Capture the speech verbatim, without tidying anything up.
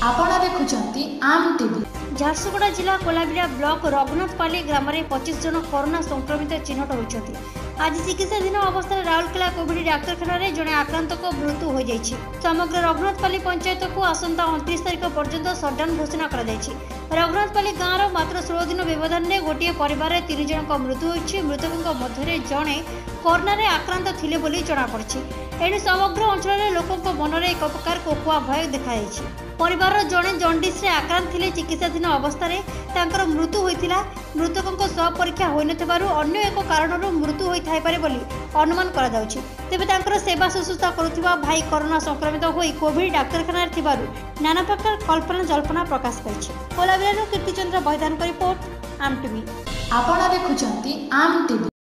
आपण देखुछंती आम टीवी। झारसुगुड़ा जिला कोलाबिरा ब्लॉक रघुनाथपाली ग्राम में पच्चीस जन कोरोना संक्रमित चिन्हट होती। आज चिकित्साधीन अवस्था राउरकेला कोविड डाक्तखाना जड़े आक्रांत को मृत्यु हो जाएगी। समग्र रघुनाथपाली पंचायत को आसंता उनतीस तारिख पर्यंत सटडाउन घोषणा कर रघुनाथपाली गाँव मात्र षोल दिन व्यवधान में गोटे परिवार तीन जन मृत्यु होती। मृतकों मध्य जड़े कोरोना आक्रांत थिले बोली जଣାपड़ी। एणु समग्र अंचल लोकों मन में एक प्रकार कोकुआ भय देखा। परिवार जड़े जंडिस आक्रांत थिले चिकित्साधीन अवस्था मृत्यु होता। मृतकों शव परीक्षा हो अन्य एक कारण मृत्यु होता है बोली अनुमान करा जाउछि। तेबे तांकर सेवा शुश्रूषा करुथिबा भाई कोरोना संक्रमित होई कोविड डाक्तखाना थिबारु नाना प्रकार कल्पना जल्पना प्रकाश पाइछि। कोलाबिरानु कीर्तिचंद्र बैदान रिपोर्ट आम टीवी। आपण देखुछंती आम टीवी।